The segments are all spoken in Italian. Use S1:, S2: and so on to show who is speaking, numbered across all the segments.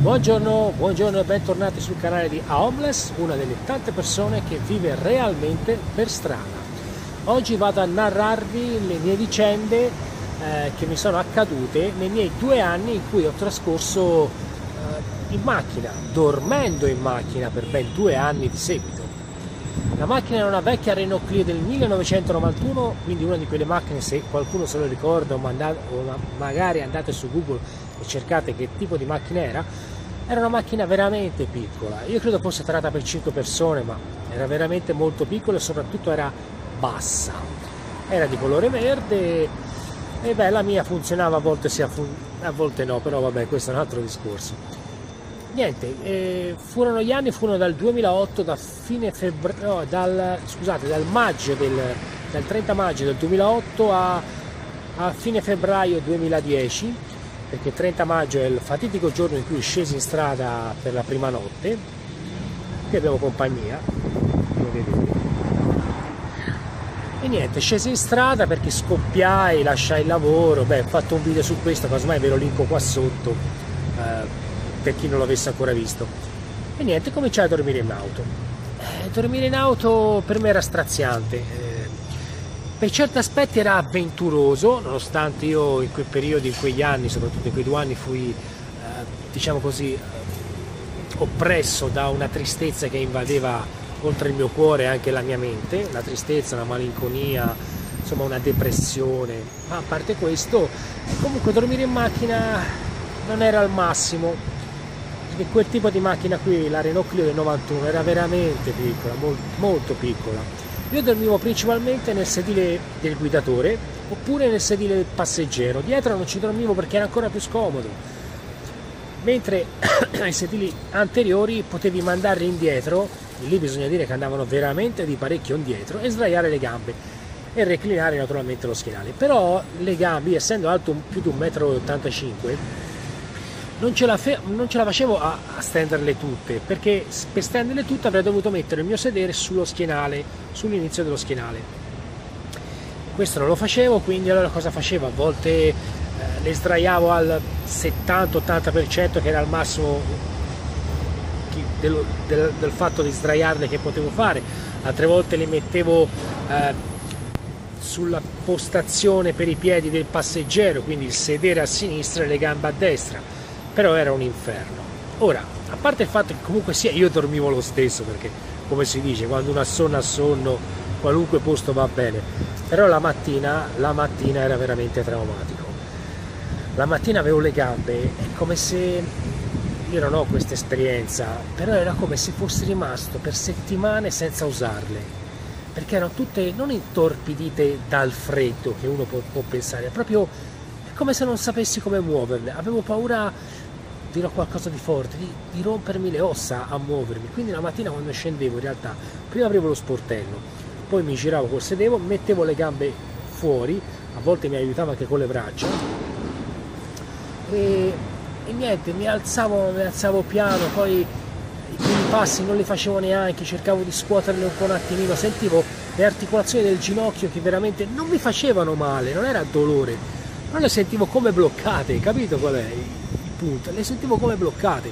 S1: Buongiorno e bentornati sul canale di Homeless, una delle tante persone che vive realmente per strada. Oggi vado a narrarvi le mie vicende che mi sono accadute nei miei 2 anni in cui ho trascorso in macchina, dormendo in macchina per ben 2 anni di seguito. La macchina era una vecchia Renault Clio del 1991, quindi una di quelle macchine, se qualcuno se lo ricorda o magari andate su Google e cercate che tipo di macchina era una macchina veramente piccola. Io credo fosse tratta per 5 persone, ma era veramente molto piccola e soprattutto era bassa. Era di colore verde e beh, la mia funzionava, a volte sì, a volte no, però vabbè, questo è un altro discorso. Niente, furono dal 2008, dal 30 maggio del 2008 a fine febbraio 2010, perché 30 maggio è il fatidico giorno in cui scesi in strada per la prima notte. Qui abbiamo compagnia, come vedete. E niente, scesi in strada perché scoppiai, lasciai il lavoro. Beh, ho fatto un video su questo, casomai ve lo linko qua sotto, per chi non l'avesse ancora visto. E niente, cominciai a dormire in auto. Dormire in auto per me era straziante, per certi aspetti era avventuroso, nonostante io in quel periodo, in quegli anni, soprattutto in quei 2 anni, fui diciamo così oppresso da una tristezza che invadeva oltre il mio cuore anche la mia mente, una tristezza, una malinconia, insomma una depressione. Ma a parte questo, comunque dormire in macchina non era al massimo, perché quel tipo di macchina qui, la Renault Clio del 91, era veramente piccola, molto piccola. Io dormivo principalmente nel sedile del guidatore oppure nel sedile del passeggero. Dietro non ci dormivo perché era ancora più scomodo, mentre ai sedili anteriori potevi mandarli indietro, e lì bisogna dire che andavano veramente di parecchio indietro, e sdraiare le gambe e reclinare naturalmente lo schienale. Però le gambe, essendo alto più di 1,85 m, non ce la facevo a stenderle tutte, perché per stenderle tutte avrei dovuto mettere il mio sedere sullo schienale, sull'inizio dello schienale. Questo non lo facevo, quindi allora cosa facevo? A volte le sdraiavo al 70-80%, che era il massimo del fatto di sdraiarle che potevo fare. Altre volte le mettevo sulla postazione per i piedi del passeggero, quindi il sedere a sinistra e le gambe a destra. Però era un inferno. Ora, a parte il fatto che comunque sia, io dormivo lo stesso, perché come si dice, quando uno ha sonno, qualunque posto va bene. Però la mattina era veramente traumatico. La mattina avevo le gambe, è come se, io non ho questa esperienza, però era come se fossi rimasto per settimane senza usarle, perché erano tutte non intorpidite dal freddo, che uno può pensare, è proprio come se non sapessi come muoverle. Avevo paura, dirò qualcosa di forte, di rompermi le ossa a muovermi. Quindi la mattina, quando scendevo, in realtà prima aprivo lo sportello, poi mi giravo col sedere, mettevo le gambe fuori, a volte mi aiutava anche con le braccia, e niente, mi alzavo piano, poi i primi passi non li facevo neanche, cercavo di scuoterli un attimino, sentivo le articolazioni del ginocchio che veramente non mi facevano male, non era dolore, però le sentivo come bloccate, capito qual è il punto? Le sentivo come bloccate.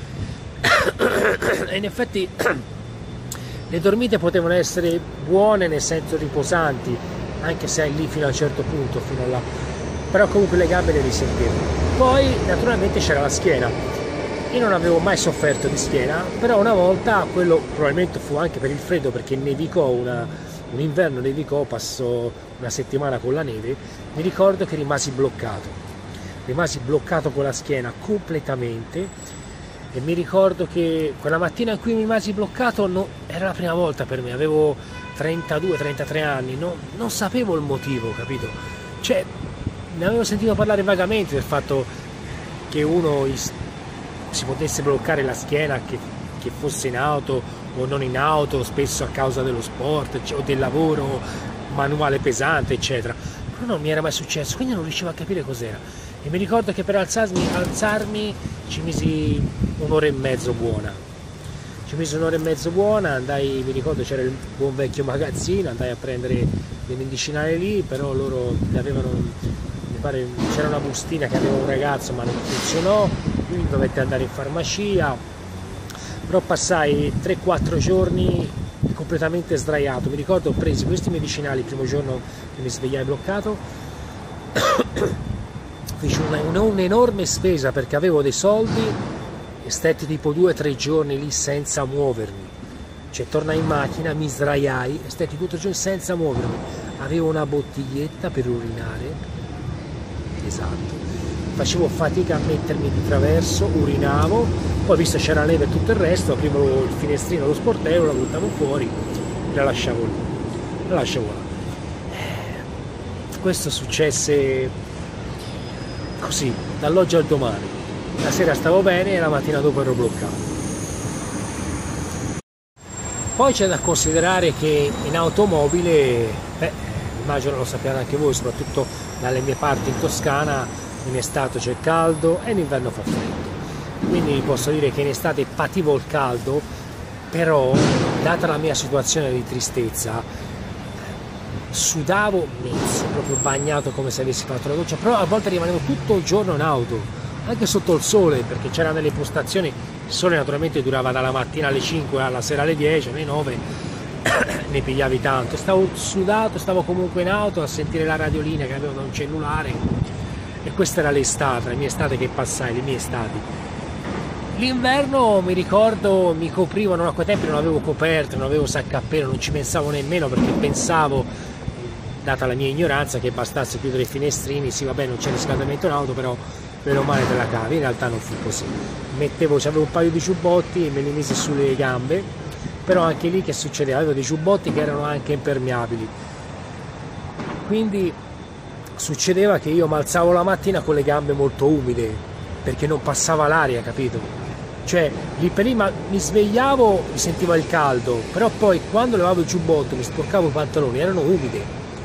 S1: E in effetti le dormite potevano essere buone, nel senso riposanti, anche se è lì fino a un certo punto, fino là, però comunque le gambe le risentivo. Poi naturalmente c'era la schiena. Io non avevo mai sofferto di schiena, però una volta, quello probabilmente fu anche per il freddo, perché nevicò un inverno, nevicò, passò una settimana con la neve. Mi ricordo che rimasi bloccato con la schiena completamente, e mi ricordo che quella mattina in cui mi rimasi bloccato era la prima volta per me, avevo 32-33 anni, non sapevo il motivo, capito? Cioè, ne avevo sentito parlare vagamente del fatto che uno si potesse bloccare la schiena, che fosse in auto o non in auto, spesso a causa dello sport o del lavoro manuale pesante, eccetera. Però non mi era mai successo, quindi non riuscivo a capire cos'era. E mi ricordo che per alzarmi ci misi un'ora e mezzo buona. Andai, mi ricordo c'era il buon vecchio magazzino, andai a prendere le medicinali lì, però loro le avevano, mi pare c'era una bustina che aveva un ragazzo ma non funzionò, quindi dovette andare in farmacia, però passai 3-4 giorni completamente sdraiato. Mi ricordo ho preso questi medicinali il primo giorno che mi svegliai bloccato, feci un'enorme spesa perché avevo dei soldi e stetti tipo 2-3 giorni lì senza muovermi, cioè tornai in macchina, mi sdraiai e stetti 2-3 giorni senza muovermi, avevo una bottiglietta per urinare, esatto, facevo fatica a mettermi di traverso, urinavo, poi visto c'era neve e tutto il resto, aprivo il finestrino dello sportello, la buttavo fuori, la lasciavo lì, la lasciavo là. Questo successe così, dall'oggi al domani. La sera stavo bene e la mattina dopo ero bloccato. Poi c'è da considerare che in automobile, immagino lo sappiate anche voi, soprattutto dalle mie parti in Toscana, in estate c'è caldo e in inverno fa freddo. Quindi vi posso dire che in estate pativo il caldo, però data la mia situazione di tristezza, sudavo mezzo, proprio bagnato come se avessi fatto la doccia, però a volte rimanevo tutto il giorno in auto, anche sotto il sole, perché c'erano delle postazioni, il sole naturalmente durava dalla mattina alle 5 alla sera alle 10, alle 9, ne pigliavi tanto, stavo sudato, stavo comunque in auto a sentire la radiolina che avevo da un cellulare, e questa era l'estate, la mia estate che passai, le mie estati. L'inverno mi ricordo mi coprivano, a quei tempi non avevo coperte, non avevo sacco a pelo, non ci pensavo nemmeno perché pensavo, data la mia ignoranza, che bastasse chiudere i finestrini, sì vabbè non c'è riscaldamento in auto, però meno male te la cavi, in realtà non fu così. C'avevo un paio di giubbotti e me li misi sulle gambe, però anche lì che succedeva? Avevo dei giubbotti che erano anche impermeabili, quindi succedeva che io mi alzavo la mattina con le gambe molto umide, perché non passava l'aria, capito? Cioè lì per lì mi svegliavo, mi sentivo il caldo, però poi quando levavo il giubbotto mi sporcavo i pantaloni, erano umidi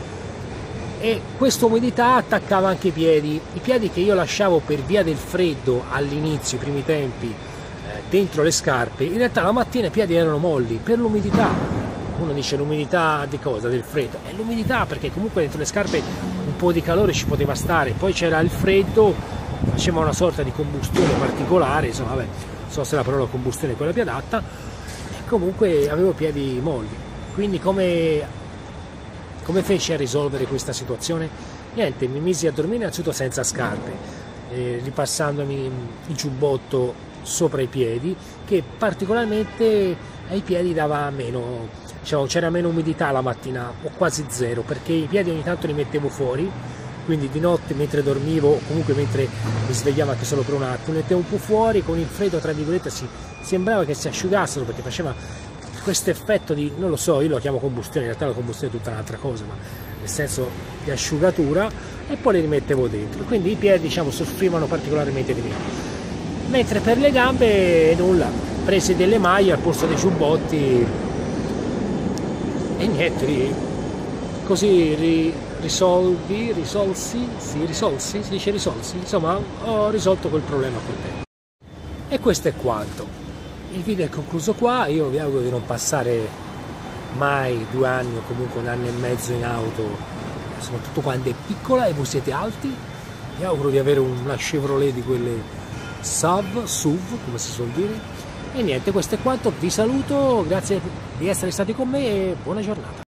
S1: e questa umidità attaccava anche i piedi che io lasciavo per via del freddo all'inizio, i primi tempi, dentro le scarpe. In realtà la mattina i piedi erano molli per l'umidità. Uno dice l'umidità di cosa? Del freddo. È l'umidità, perché comunque dentro le scarpe un po' di calore ci poteva stare, poi c'era il freddo, faceva una sorta di combustione particolare, insomma vabbè, non so se la parola combustione è quella più adatta, e comunque avevo piedi molli. Quindi come feci a risolvere questa situazione? Niente, mi misi a dormire innanzitutto senza scarpe, ripassandomi il giubbotto sopra i piedi, che particolarmente ai piedi dava meno, diciamo, c'era meno umidità la mattina, o quasi zero, perché i piedi ogni tanto li mettevo fuori, quindi di notte mentre dormivo, o comunque mentre mi svegliavo anche solo per un attimo, li mettevo un po' fuori, con il freddo tra virgolette sembrava che si asciugassero, perché faceva questo effetto di, non lo so, io lo chiamo combustione, in realtà la combustione è tutta un'altra cosa, ma nel senso di asciugatura, e poi li rimettevo dentro, quindi i piedi, diciamo, soffrivano particolarmente di meno. Mentre per le gambe nulla, presi delle maglie al posto dei giubbotti e niente, così risolsi, si dice risolsi, insomma ho risolto quel problema con te. E questo è quanto. Il video è concluso qua, io vi auguro di non passare mai 2 anni o comunque 1 anno e mezzo in auto, soprattutto quando è piccola e voi siete alti. Vi auguro di avere una Chevrolet di quelle SUV, come si suol dire. E niente, questo è quanto, vi saluto, grazie di essere stati con me e buona giornata.